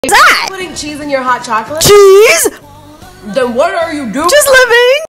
that? Putting cheese in your hot chocolate? Cheese? Then what are you doing? Just living.